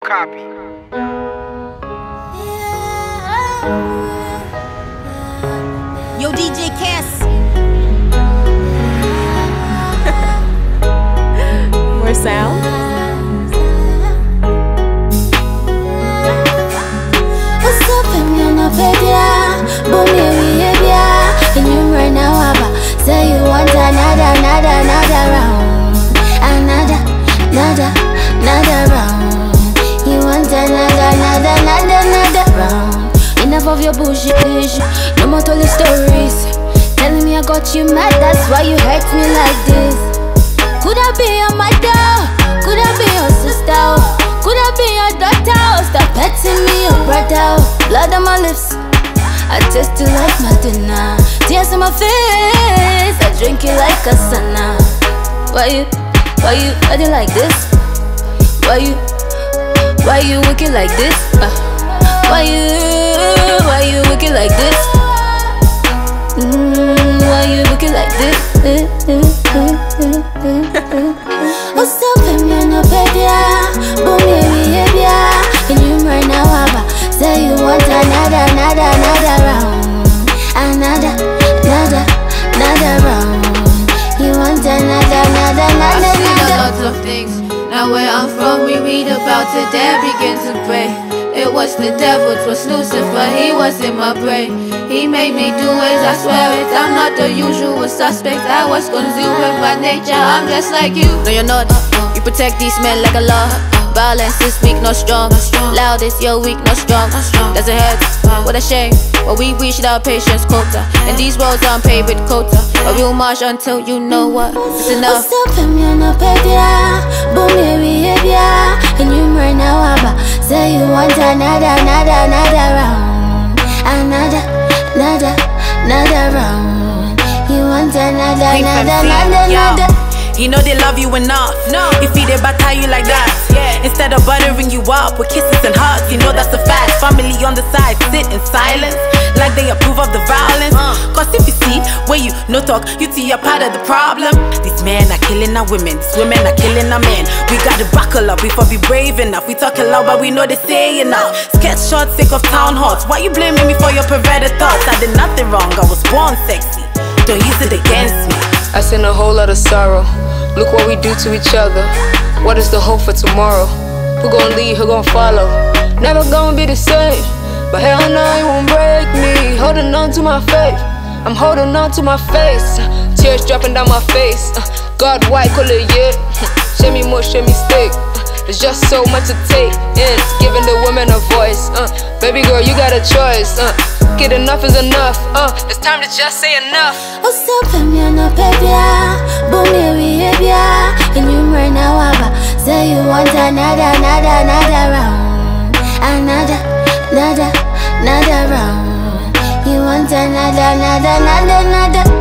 Copy. Yo, DJ Cass. More sound. What's up, I'm baby? And you right now, say you want another round. Another round. You want another round. Enough of your bullshit. No more told stories. Telling me I got you mad, that's why you hurt me like this. Could I be your mother? Could I be your sister? Could I be your daughter? Stop petting me, your brother. Blood on my lips, I taste it like my dinner. Tears in my face, I drink it like a sauna. Why you like this? Why you wicked like this? Why you wicked like this? Why you wicked like this? What's up, I'm no baby? Boom, baby, and you right now, say you want another round. Another round. You want another. Lots of things. Now where I'm from, we read about it, then begin to pray. It was the devil, it was Lucifer, he was in my brain. He made me do it, I swear it. I'm not the usual suspect, I was consumed with my nature. I'm just like you. No, you're not. You protect these men like a law. Violence is weak, not strong. Loud is you're weak, not strong. Doesn't hurt, what a shame. But we reached our patience quota, and these roads aren't paved with quota. But we'll march until you know what it's enough. What's up, I'm no baby? Boom, baby, and you right now, say you want another round. Another round. You want another. You know they love you enough. No. If they batter you like that, yeah. Instead of buttering you up with kisses and hugs, you know that's a fact. Family on the side sit in silence, like they approve of the violence. Cause if you see where you no talk, you see you're part of the problem. These men are killing our women, these women are killing our men. We gotta buckle up before we brave enough. We talk a lot but we know they say enough. Scared short, sick of town halls. Why you blaming me for your perverted thoughts? I did nothing wrong, I was born sexy. Don't use it against me. I seen a whole lot of sorrow. Look what we do to each other. What is the hope for tomorrow? Who gon' lead, who gon' follow? Never gonna be the same, but hell no, it won't break me. Holding on to my faith, I'm holding on to my face. Tears dropping down my face. God white, call it yeah. Show me more, show me stick. There's just so much to take in, giving the women a voice. Baby girl, you got a choice. Get enough is enough. It's time to just say enough. What's up, I'm no baby? Boom, baby, and you right now, say you want another round. Another round. You want another.